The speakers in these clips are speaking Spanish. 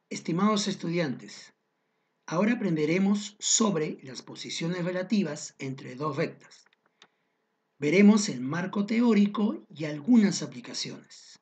Estimados estudiantes, ahora aprenderemos sobre las posiciones relativas entre dos rectas. Veremos el marco teórico y algunas aplicaciones.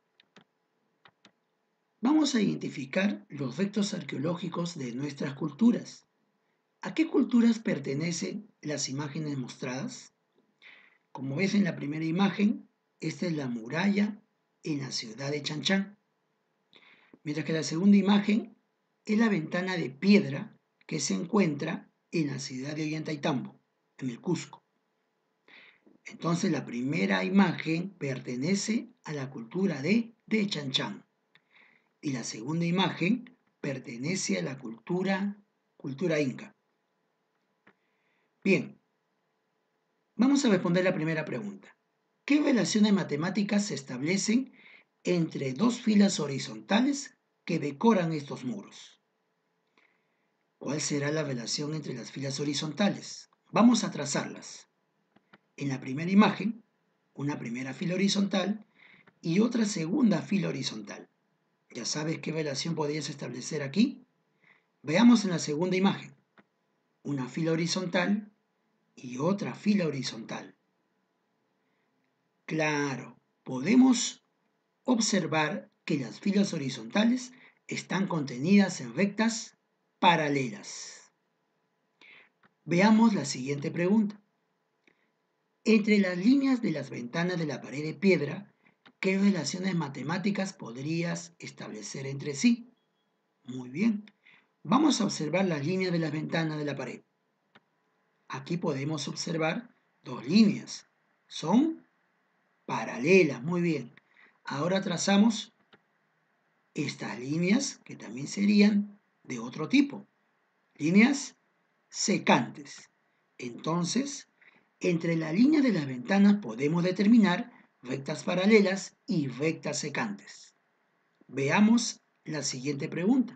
Vamos a identificar los restos arqueológicos de nuestras culturas. ¿A qué culturas pertenecen las imágenes mostradas? Como ves en la primera imagen, esta es la muralla en la ciudad de Chan, mientras que la segunda imagen es la ventana de piedra que se encuentra en la ciudad de Ollantaytambo, en el Cusco. Entonces la primera imagen pertenece a la cultura de Chan y la segunda imagen pertenece a la cultura inca. Bien, vamos a responder la primera pregunta. ¿Qué relaciones matemáticas se establecen entre dos filas horizontales que decoran estos muros? ¿Cuál será la relación entre las filas horizontales? Vamos a trazarlas. En la primera imagen, una primera fila horizontal y otra segunda fila horizontal. ¿Ya sabes qué relación podrías establecer aquí? Veamos en la segunda imagen. Una fila horizontal y otra fila horizontal. Claro, podemos observar que las filas horizontales están contenidas en rectas paralelas. Veamos la siguiente pregunta. Entre las líneas de las ventanas de la pared de piedra, ¿qué relaciones matemáticas podrías establecer entre sí? Muy bien. Vamos a observar las líneas de las ventanas de la pared. Aquí podemos observar dos líneas. Son paralelas. Muy bien. Ahora trazamos estas líneas que también serían de otro tipo. Líneas secantes. Entonces, entre la línea de las ventanas podemos determinar rectas paralelas y rectas secantes. Veamos la siguiente pregunta.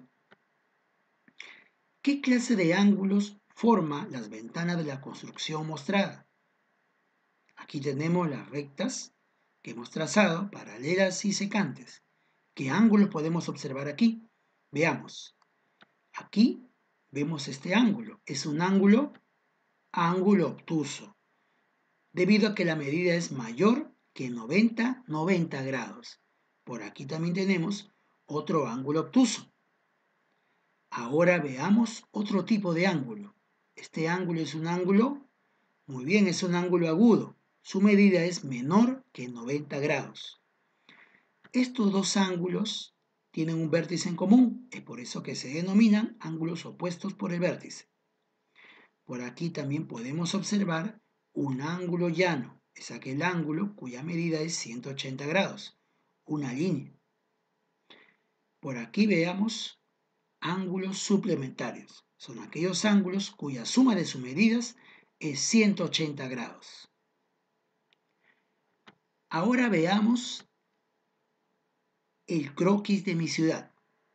¿Qué clase de ángulos forma las ventanas de la construcción mostrada? Aquí tenemos las rectas que hemos trazado, paralelas y secantes. ¿Qué ángulos podemos observar aquí? Veamos. Aquí vemos este ángulo. Es un ángulo obtuso, debido a que la medida es mayor que 90 grados. Por aquí también tenemos otro ángulo obtuso. Ahora veamos otro tipo de ángulo. Este ángulo es un ángulo, muy bien, es un ángulo agudo. Su medida es menor que 90 grados. Estos dos ángulos tienen un vértice en común, es por eso que se denominan ángulos opuestos por el vértice. Por aquí también podemos observar un ángulo llano, es aquel ángulo cuya medida es 180 grados, una línea. Por aquí veamos ángulos suplementarios, son aquellos ángulos cuya suma de sus medidas es 180 grados. Ahora veamos el croquis de mi ciudad.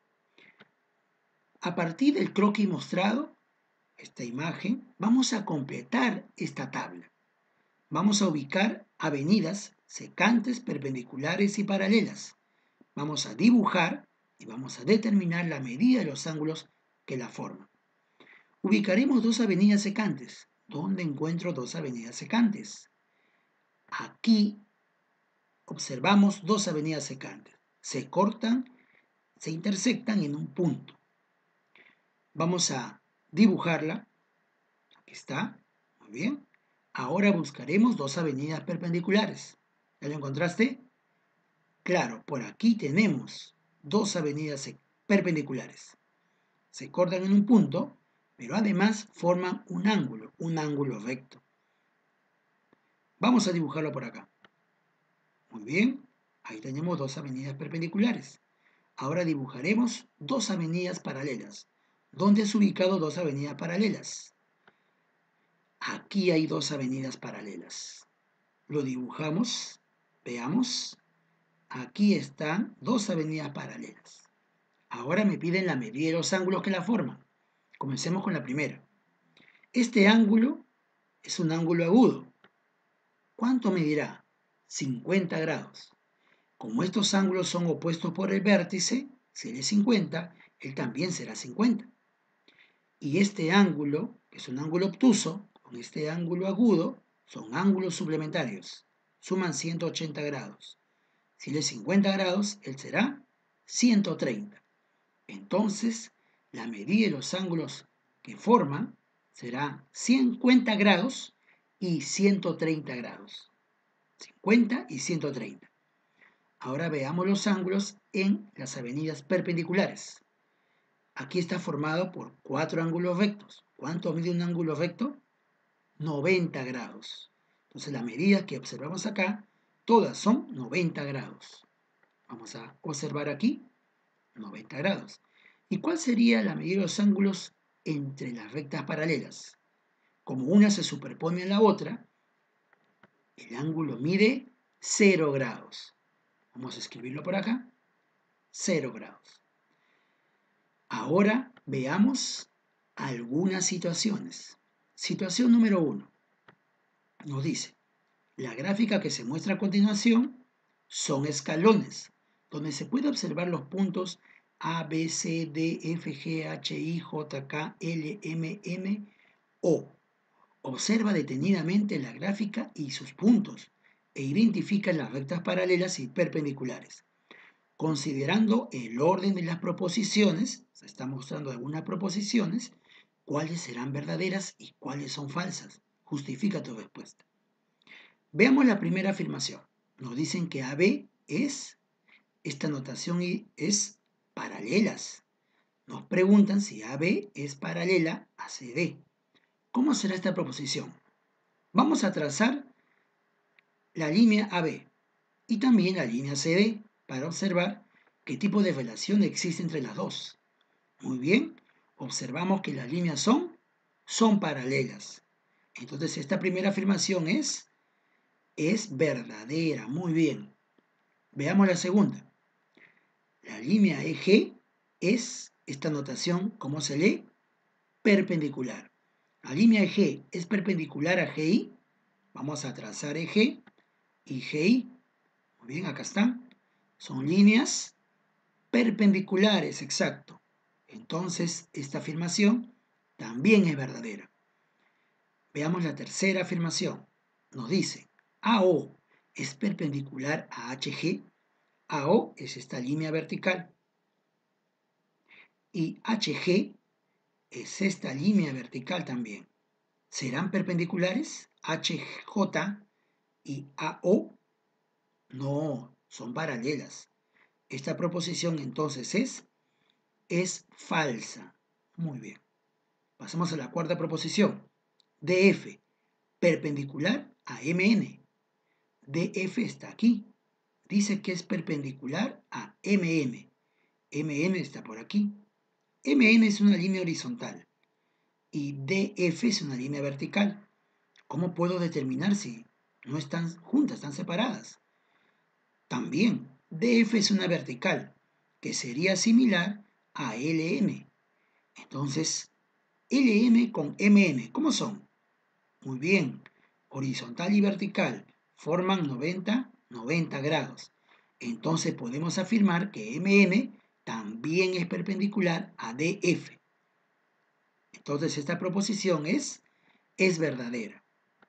A partir del croquis mostrado, esta imagen, vamos a completar esta tabla. Vamos a ubicar avenidas secantes, perpendiculares y paralelas. Vamos a dibujar y vamos a determinar la medida de los ángulos que la forman. Ubicaremos dos avenidas secantes. ¿Dónde encuentro dos avenidas secantes? Aquí observamos dos avenidas secantes. Se cortan, se intersectan en un punto. Vamos a dibujarla. Aquí está. Muy bien. Ahora buscaremos dos avenidas perpendiculares. ¿Ya lo encontraste? Claro, por aquí tenemos dos avenidas perpendiculares. Se cortan en un punto, pero además forman un ángulo recto. Vamos a dibujarlo por acá. Muy bien, ahí tenemos dos avenidas perpendiculares. Ahora dibujaremos dos avenidas paralelas. ¿Dónde has ubicado dos avenidas paralelas? Aquí hay dos avenidas paralelas. Lo dibujamos, veamos. Aquí están dos avenidas paralelas. Ahora me piden la medida de los ángulos que la forman. Comencemos con la primera. Este ángulo es un ángulo agudo. ¿Cuánto medirá? 50 grados. Como estos ángulos son opuestos por el vértice, Si él es 50, él también será 50. Y este ángulo, que es un ángulo obtuso, con este ángulo agudo, son ángulos suplementarios. Suman 180 grados. Si él es 50 grados, él será 130. Entonces, la medida de los ángulos que forman será 50 grados y 130 grados. 50 y 130. Ahora veamos los ángulos en las avenidas perpendiculares. Aquí está formado por 4 ángulos rectos. ¿Cuánto mide un ángulo recto? 90 grados. Entonces las medidas que observamos acá, todas son 90 grados. Vamos a observar aquí 90 grados. ¿Y cuál sería la medida de los ángulos entre las rectas paralelas? Como una se superpone a la otra, el ángulo mide 0 grados. Vamos a escribirlo por acá. 0 grados. Ahora veamos algunas situaciones. Situación número 1. Nos dice, la gráfica que se muestra a continuación son escalones, donde se puede observar los puntos A, B, C, D, F, G, H, I, J, K, L, M, N, O. Observa detenidamente la gráfica y sus puntos e identifica las rectas paralelas y perpendiculares. Considerando el orden de las proposiciones, se está mostrando algunas proposiciones, cuáles serán verdaderas y cuáles son falsas. Justifica tu respuesta. Veamos la primera afirmación. Nos dicen que AB esta notación es paralelas. Nos preguntan si AB es paralela a CD. ¿Cómo será esta proposición? Vamos a trazar la línea AB y también la línea CD para observar qué tipo de relación existe entre las dos. Muy bien, observamos que las líneas son paralelas. Entonces esta primera afirmación es verdadera. Muy bien. Veamos la segunda. La línea EG es esta notación, ¿cómo se lee? Perpendicular. La línea EG es perpendicular a GI. Vamos a trazar EG y GI. Muy bien, acá están. Son líneas perpendiculares, exacto. Entonces, esta afirmación también es verdadera. Veamos la tercera afirmación. Nos dice, AO es perpendicular a HG. AO es esta línea vertical. Y HG es esta línea vertical también. ¿Serán perpendiculares? HJ y AO. No, son paralelas. Esta proposición entonces es falsa. Muy bien. Pasamos a la cuarta proposición. DF, perpendicular a MN. DF está aquí. Dice que es perpendicular a MN. MN está por aquí. MN es una línea horizontal y DF es una línea vertical. ¿Cómo puedo determinar si no están juntas, están separadas? También, DF es una vertical, que sería similar a LM. Entonces, LM con MN, ¿cómo son? Muy bien, horizontal y vertical forman 90 grados. Entonces podemos afirmar que MN también es perpendicular a DF. Entonces esta proposición es verdadera.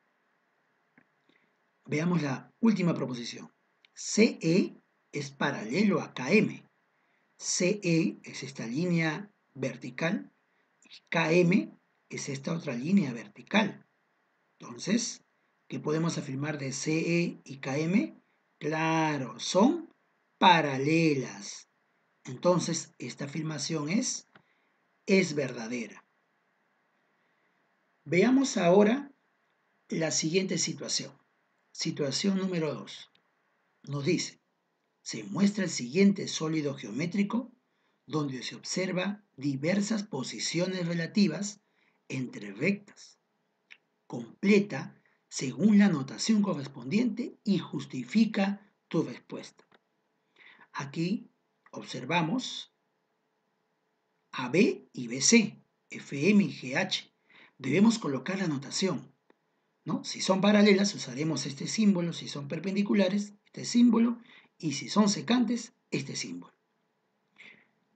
Veamos la última proposición. CE es paralelo a KM. CE es esta línea vertical y KM es esta otra línea vertical. Entonces, ¿qué podemos afirmar de CE y KM? Claro, son paralelas. Entonces, esta afirmación es verdadera. Veamos ahora la siguiente situación. Situación número 2. Nos dice, se muestra el siguiente sólido geométrico donde se observa diversas posiciones relativas entre rectas. Completa según la notación correspondiente y justifica tu respuesta. Aquí observamos AB y BC, FM y GH. Debemos colocar la notación, ¿no? Si son paralelas usaremos este símbolo, si son perpendiculares, este símbolo, y si son secantes, este símbolo.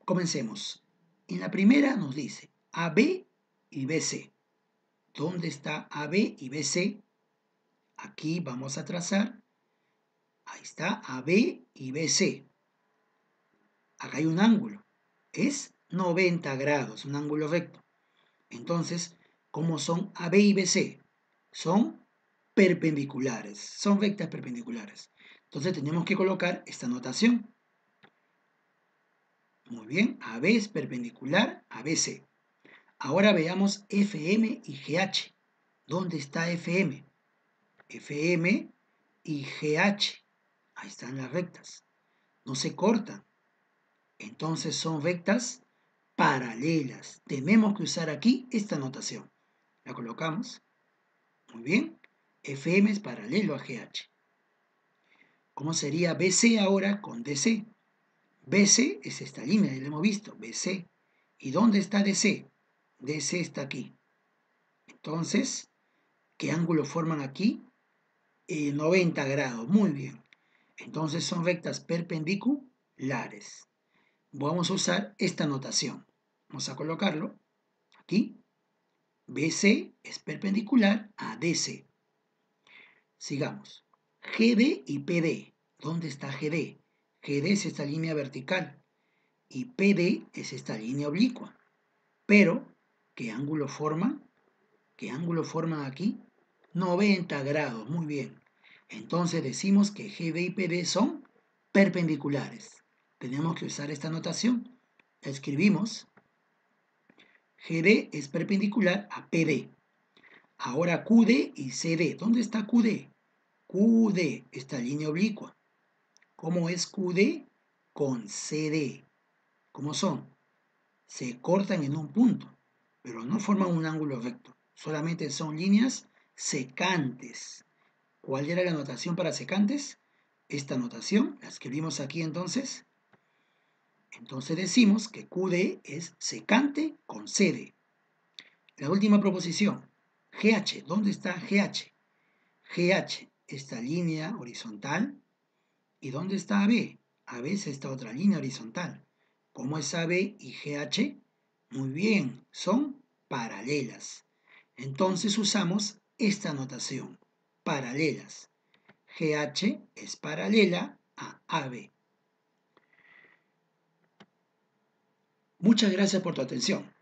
Comencemos. En la primera nos dice AB y BC. ¿Dónde está AB y BC? Aquí vamos a trazar. Ahí está AB y BC. Acá hay un ángulo. Es 90 grados, un ángulo recto. Entonces, ¿cómo son AB y BC? Son perpendiculares, son rectas perpendiculares. Entonces tenemos que colocar esta notación. Muy bien, AB es perpendicular a BC. Ahora veamos FM y GH. ¿Dónde está FM? FM y GH. Ahí están las rectas. No se cortan. Entonces son rectas paralelas. Tenemos que usar aquí esta notación. La colocamos. Muy bien. FM es paralelo a GH. ¿Cómo sería BC ahora con DC? BC es esta línea, ya lo hemos visto, BC. ¿Y dónde está DC? DC está aquí. Entonces, ¿qué ángulo forman aquí? 90 grados, muy bien. Entonces son rectas perpendiculares. Vamos a usar esta notación. Vamos a colocarlo aquí. BC es perpendicular a DC. Sigamos. GD y PD. ¿Dónde está GD? GD es esta línea vertical y PD es esta línea oblicua. Pero, ¿qué ángulo forman? ¿Qué ángulo forman aquí? 90 grados, muy bien. Entonces decimos que GD y PD son perpendiculares. Tenemos que usar esta notación. Escribimos. GD es perpendicular a PD. Ahora QD y CD. ¿Dónde está QD? QD, esta línea oblicua. ¿Cómo es QD? Con CD. ¿Cómo son? Se cortan en un punto, pero no forman un ángulo recto. Solamente son líneas secantes. ¿Cuál era la notación para secantes? Esta notación la escribimos aquí entonces. Entonces decimos que QD es secante con CD. La última proposición. GH, ¿dónde está GH? GH, esta línea horizontal. ¿Y dónde está AB? AB es esta otra línea horizontal. ¿Cómo es AB y GH? Muy bien, son paralelas. Entonces usamos esta notación, paralelas. GH es paralela a AB. Muchas gracias por tu atención.